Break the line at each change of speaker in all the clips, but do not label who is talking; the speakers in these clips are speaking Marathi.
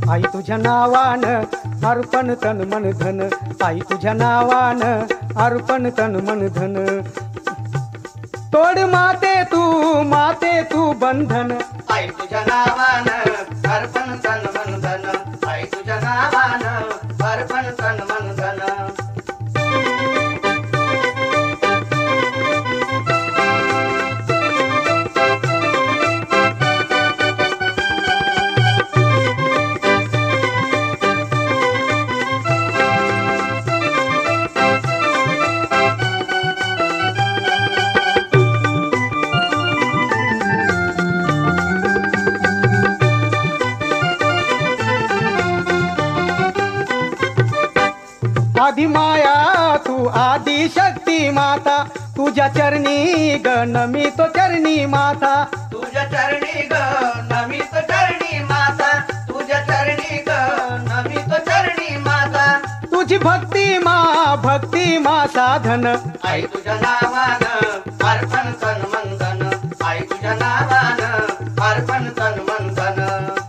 आई तुझ्या नावान अर्पण तन मन धन, आई तुझ्या नावान अर्पण तन मन धन. तोड माते तू बंधन,
आई तुझ्या नावान अर्पण तन मन धन, आई तुझ्या नावान अर्पण तन मन धन.
आधी माया तू आदि शक्ती माता, तुझ्या चरणी ग नमितो चरणी माता.
तुझ्या चरणी ग नमितो चरणी माता, तुझ्या चरणी ग नमितो चरणी माता.
तुझी भक्ती मा साधन,
आई तुझ्या नावान अर्पण तन मन धन, आई तुझ्या नावान अर्पण तन मन धन.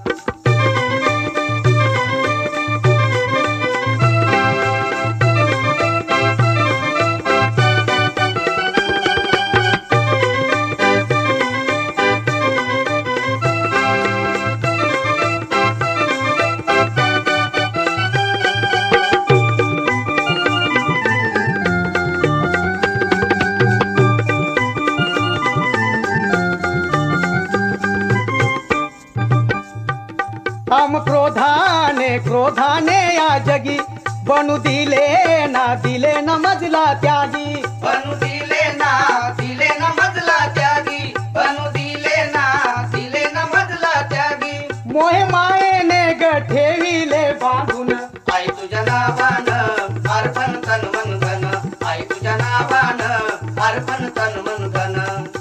काम क्रोधाने या जगी, बनू दिले ना मजला त्यागी.
बनू दिले ना मजला त्यागी, बनू दिले ना मजला त्यागी.
मोहे मायेने ग ठेविले बांधून,
आई तुझ्या नावान अर्पण तन मन धन, आई तुझ्या नावान अर्पण तन मन धन.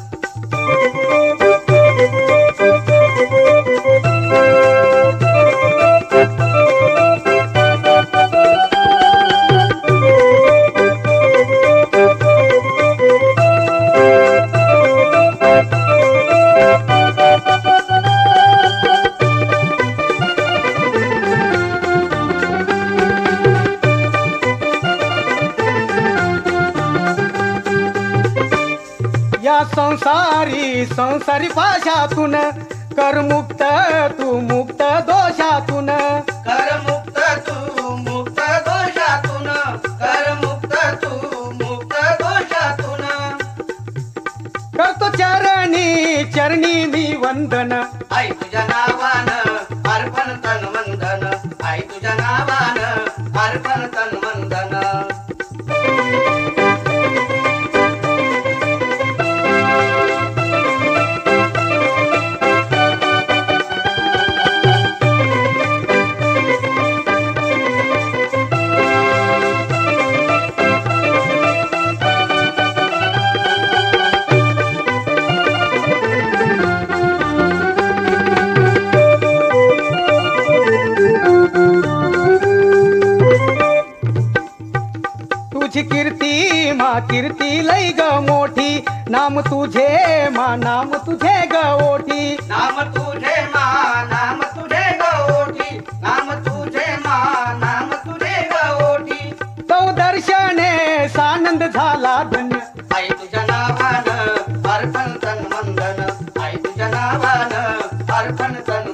या संसारी पाशातून कर मुक्त तू मुक्त दोषातून.
कर मुक्त तू मुक्त दोषातून, कर मुक्त तू मुक्त दोषातून.
करतो चरणी मी वंदन,
आई तुझ्या नावान अर्पण तन मन धन, आई तुझ्या नावान अर्पण तन मन धन.
तुझी कीर्ती लई ग मोठी, नाम तुझे ग ओठी.
नाम तुझे नाम तुझे गवोठी, नाम तुझे नाम तुझे गवोठी.
तो दर्शने सानंद झाला धन्य,
आई तुझ्या नावान अर्पण तन मन धन, आई तुझ्या नावान अर्पण तन